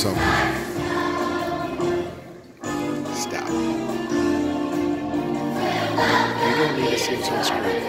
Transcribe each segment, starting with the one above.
something. Stop. You don't need to see what's on screen.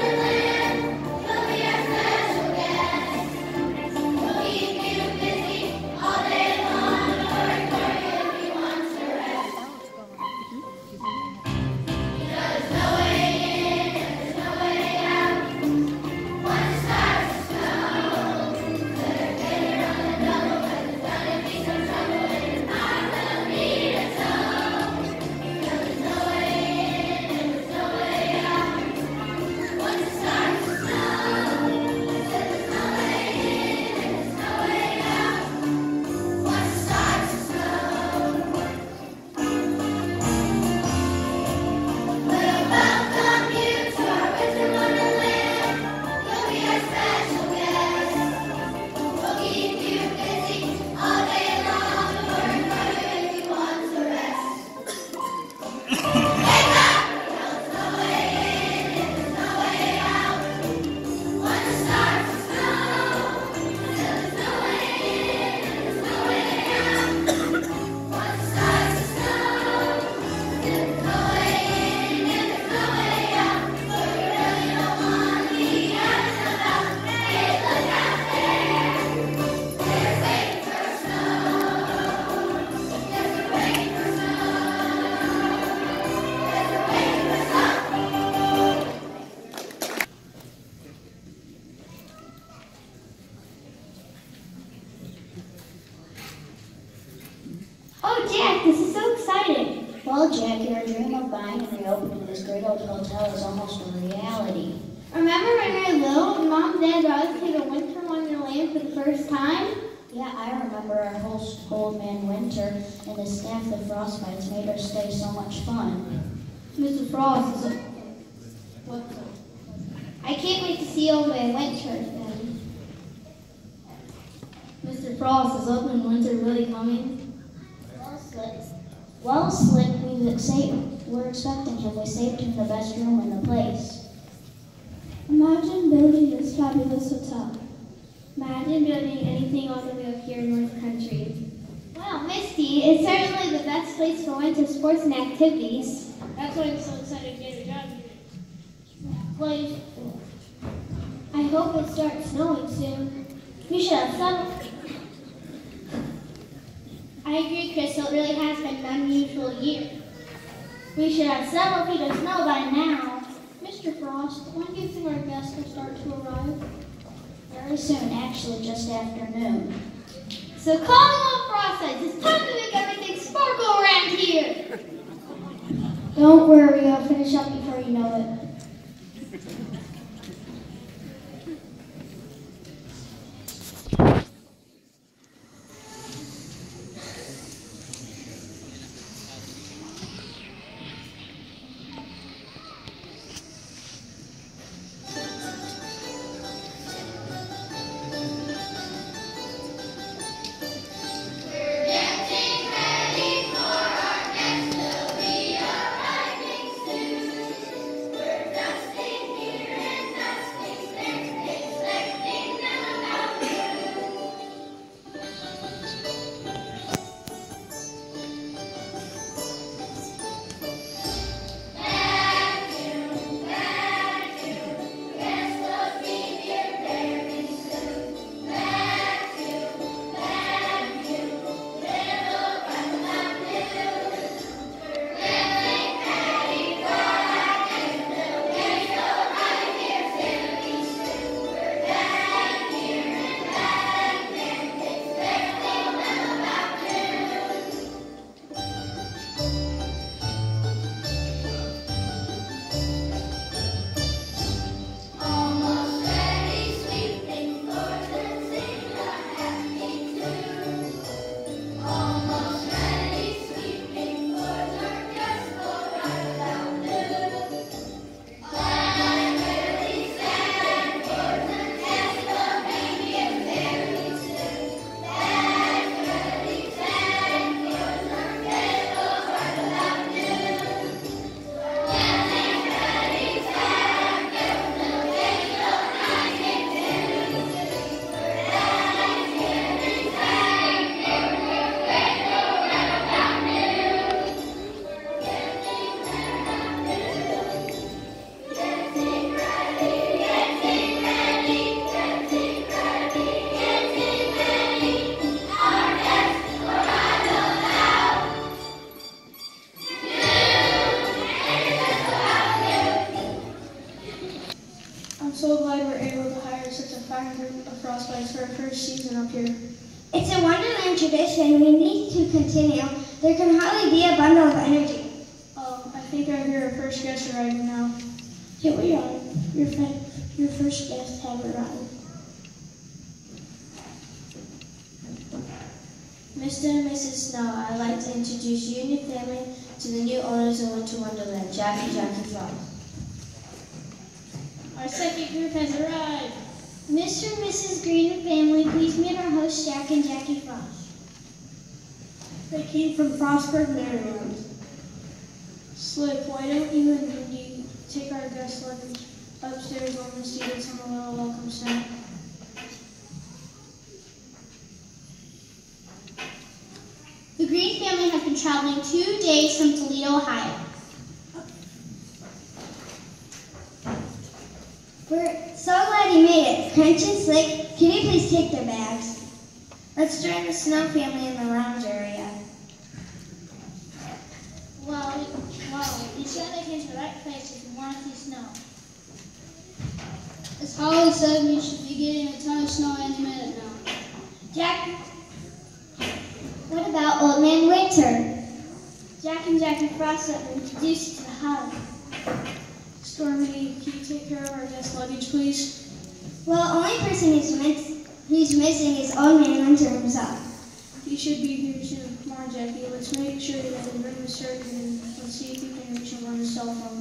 Oh, Jack, this is so exciting. Well, Jack, your dream of buying and reopening this great old hotel is almost a reality. Remember when we were little and Mom and Dad brought us to the Winter Wonderland for the first time? Yeah, I remember our whole old man Winter and his staff, the Frostbites, made our stay so much fun. Mr. Frost is I can't wait to see Old Man Winter again. Mr. Frost, is Old Man Winter really coming? Well, Slick, we're expecting him. We saved him the best room in the place. Imagine building this fabulous hotel. Imagine building anything all the way up here in North Country. Well, Misty, it's certainly the best place for winter sports and activities. That's why I'm so excited to get a job here. Well, I hope it starts snowing soon. We should have some. I agree, Crystal. It really has been an unusual year. We should have several feet of snow by now. Mr. Frost, when do you think our guests will start to arrive? Very soon, actually just after noon. So calling all Frostites, it's time to make everything sparkle around here. Don't worry, I'll finish up before you know it. We're I'm so glad we're able to hire such a fine group of frostbites for our first season up here. It's a Wonderland tradition we need to continue. There can hardly be a bundle of energy. I think I hear our first guest arriving now. Here we are. Your first guests have arrived. Mr. and Mrs. Snow, I'd like to introduce you and your family to the new owners of Winter Wonderland, Jack and Jackie Frost. Our second group has arrived. Mr. and Mrs. Green and family, please meet our hosts, Jack and Jackie Frost. They came from Frostburg, Maryland. Slick, why don't you and Mindy take our guest luggage upstairs while Misty gets him a little welcome snack? The Green family has been traveling 2 days from Toledo, Ohio. We're so glad you made it. Crunch and Slick, can you please take their bags? Let's join the Snow family in the lounge area. Well, you certainly came to the right place if you want to see snow. As Holly said, we should be getting a ton of snow any minute now. Jack, what about Old Man Winter? Jack and Jackie Frost have been introduced to the hub. Stormy, can you take care of our guest luggage, please? Well, only person who's missing is Old Man Winter himself. He should be here soon. Come on, Jackie, let's make sure that the room is certain and let's see if we can reach him on his cell phone.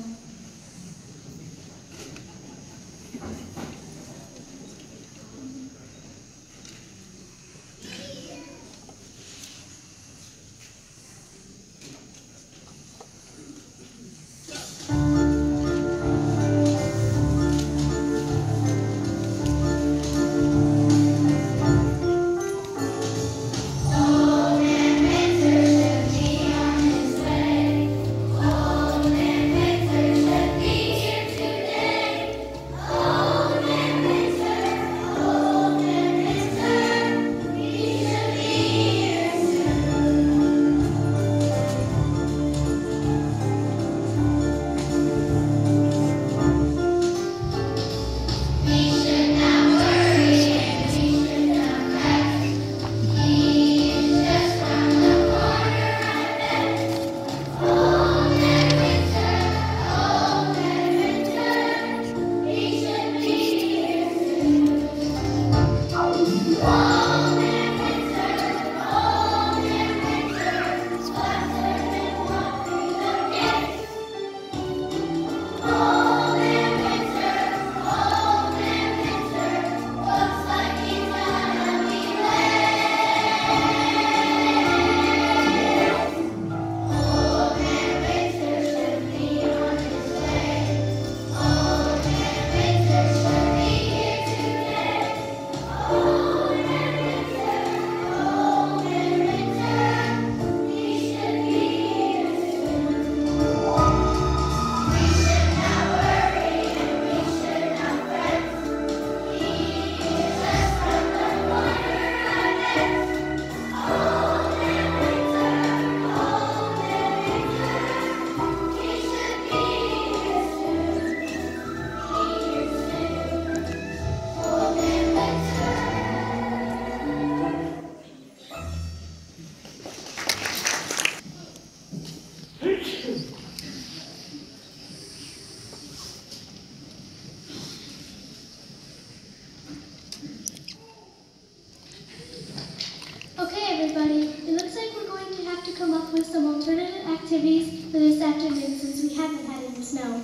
Everybody, it looks like we're going to have to come up with some alternative activities for this afternoon since we haven't had any snow.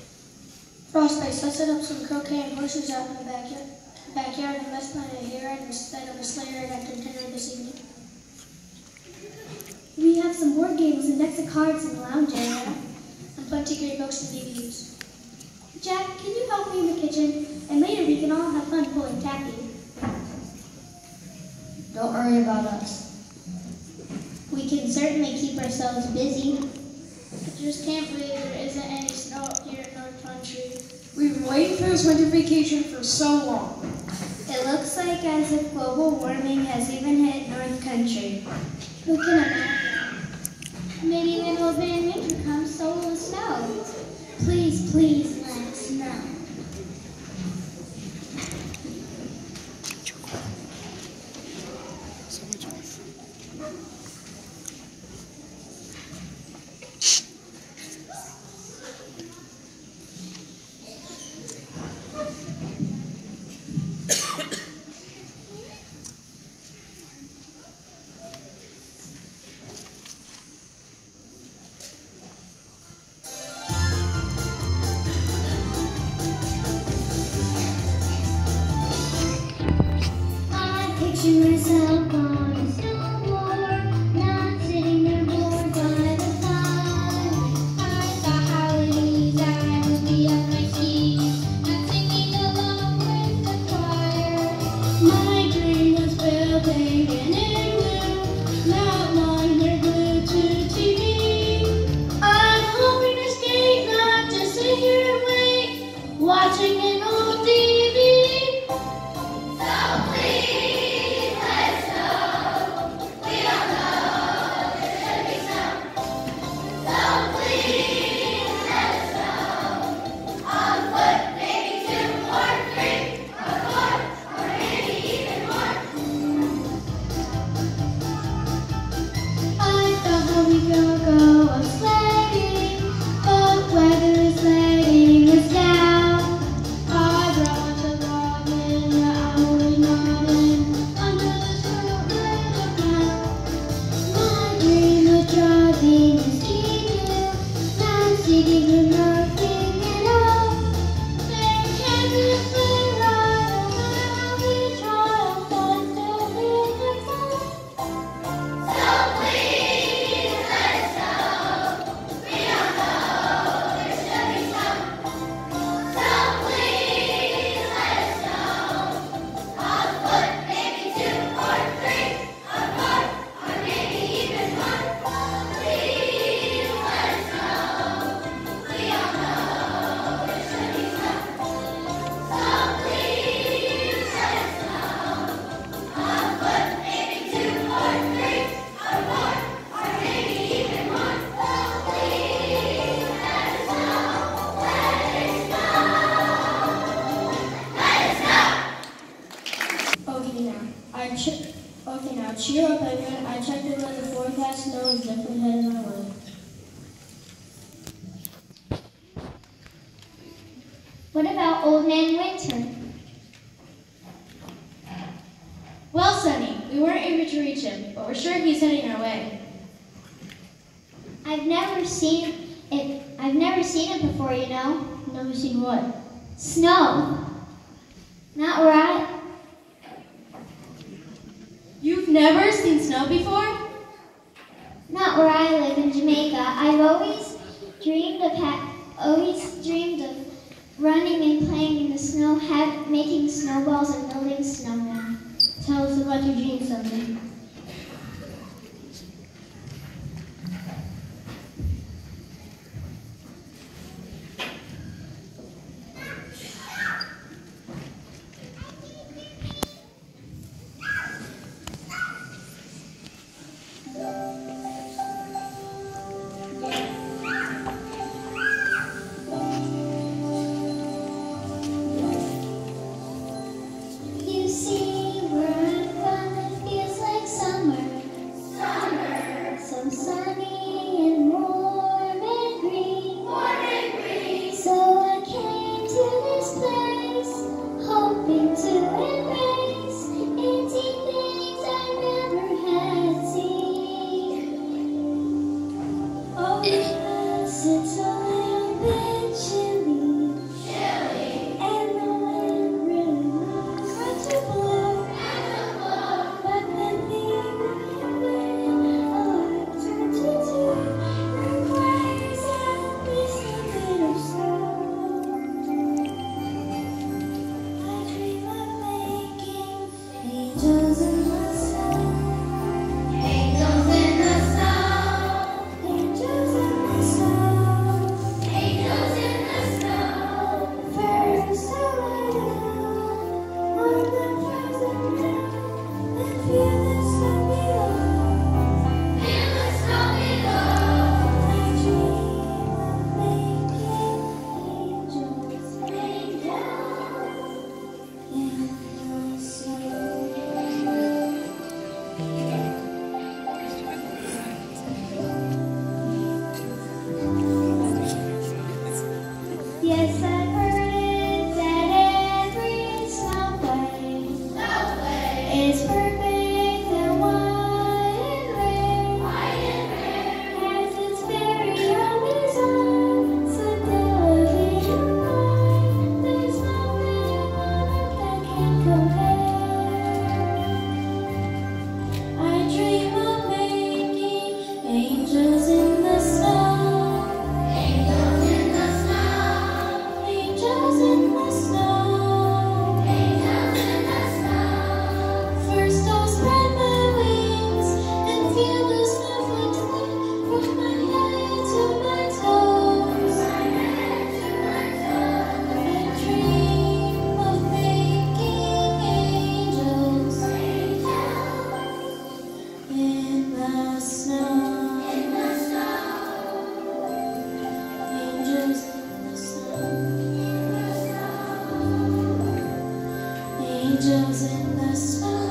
Frostbites, let's set up some croquet and horses out in the backyard and let's plan a hayride instead of a sleigh ride at dinner this evening. We have some board games and decks of cards in the lounge area. And plenty of great books and DVDs. Jack, can you help me in the kitchen? And later we can all have fun pulling taffy. Don't worry about us. We can certainly keep ourselves busy. I just can't believe there isn't any snow up here in North Country. We've been waiting for this winter vacation for so long. It looks like as if global warming has even hit North Country. Who can imagine? Maybe when Old Man Winter comes, so will the snow. Please, please let it snow. picture myself on a snowboard, not sitting there bored by the fire. I thought how easy I would be on my skis, not singing along with the choir. My dream was building an igloo, not longer glued to TV. I'm hoping to skate, not just sit here and wait, watching an old TV. I thought how we could go a sledding, but weather is letting us down. I brought the robin that I was nodding under this fruit river town. My dream was driving a ski-doo, now sitting here nothing at all. There can be a sleigh ride around each child, but still feel the fun. Okay, now cheer up, everyone. I checked the weather forecast. Snow is definitely headed my way. What about Old Man Winter? Well, Sonny, we weren't able to reach him, but we're sure he's heading our way. I've never seen it before, you know. Never seen what? Snow. Not where I. You've never seen snow before? Not where I live in Jamaica. I've always dreamed of running and playing in the snow, making snowballs and building snowmen. Tell us about your dreams, Sonny. You see where I'm from, it feels like angels in the sky.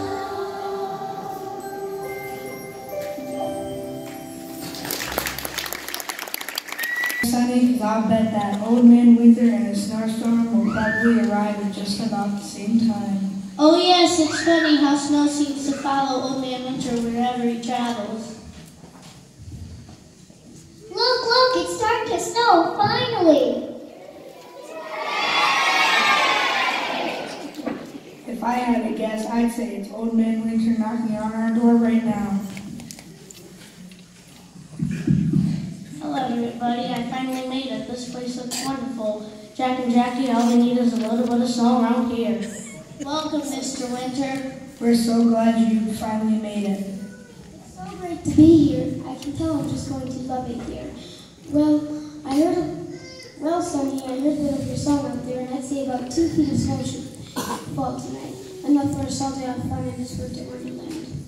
Sunny, because I'll bet that Old Man Winter and a snowstorm will probably arrive at just about the same time. Oh yes, it's funny how snow seems to follow Old Man Winter wherever he travels. Look, it's starting to snow, finally! If I had to guess, I'd say it's Old Man Winter knocking on our door right now. Hello everybody, I finally made it. This place looks wonderful. Jack and Jackie, all we need is a little bit of snow around here. Welcome, Mr. Winter. We're so glad you finally made it. It's so great to be here. I can tell I'm just going to love it here. Well, Sonny, I heard a bit of your song out there, and I'd say about 2 feet of snow should fall tonight. Enough for us all to have fun in this winter wonderland.